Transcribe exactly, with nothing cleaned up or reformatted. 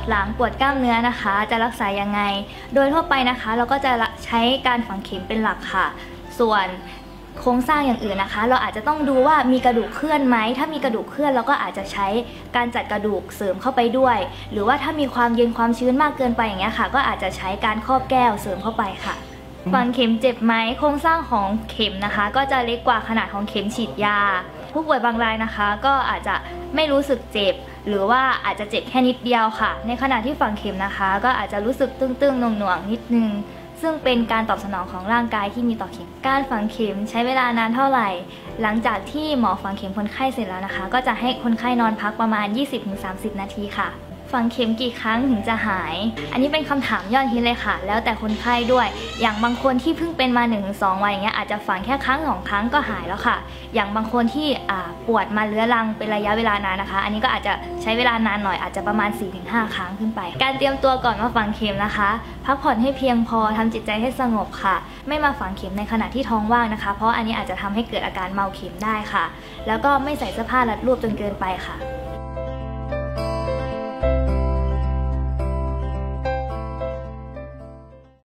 หลังปวดกล้ามเนื้อนะคะจะรักษายังไงโดยทั่วไปนะคะเราก็จะใช้การฝังเข็มเป็นหลักค่ะส่วนโครงสร้างอย่างอื่นนะคะเราอาจจะต้องดูว่ามีกระดูกเคลื่อนไหมถ้ามีกระดูกเคลื่อนเราก็อาจจะใช้การจัดกระดูกเสริมเข้าไปด้วยหรือว่าถ้ามีความเย็นความชื้นมากเกินไปอย่างเงี้ยค่ะก็อาจจะใช้การครอบแก้วเสริมเข้าไปค่ะฝังเข็มเจ็บไหมโครงสร้างของเข็มนะคะก็จะเล็กกว่าขนาดของเข็มฉีดยาผู้ป่วยบางรายนะคะก็อาจจะไม่รู้สึกเจ็บหรือว่าอาจจะเจ็บแค่นิดเดียวค่ะในขณะที่ฝังเข็มนะคะก็อาจจะรู้สึกตึงๆหน่วงๆนิดนึงซึ่งเป็นการตอบสนองของร่างกายที่มีต่อเข็มการฝังเข็มใช้เวลานานเท่าไหร่หลังจากที่หมอฝังเข็มคนไข้เสร็จแล้วนะคะก็จะให้คนไข้นอนพักประมาณ ยี่สิบถึงสามสิบ นาทีค่ะฝังเข็มกี่ครั้งถึงจะหายอันนี้เป็นคำถามยอดฮิตเลยค่ะแล้วแต่คนไข้ด้วยอย่างบางคนที่เพิ่งเป็นมา หนึ่งถึงสอง วันอย่างเงี้ยอาจจะฝังแค่ครั้งสองครั้งก็หายแล้วค่ะอย่างบางคนที่ปวดมาเรื้อรังเป็นระยะเวลานานนะคะอันนี้ก็อาจจะใช้เวลานานหน่อยอาจจะประมาณ สี่ถึงห้า ครั้งขึ้นไปการเตรียมตัวก่อนมาฝังเข็มนะคะพักผ่อนให้เพียงพอทำจิตใจให้สงบค่ะไม่มาฝังเข็มในขณะที่ท้องว่างนะคะเพราะอันนี้อาจจะทำให้เกิดอาการเมาเข็มได้ค่ะแล้วก็ไม่ใส่เสื้อผ้ารัดรูปจนเกินไปค่ะ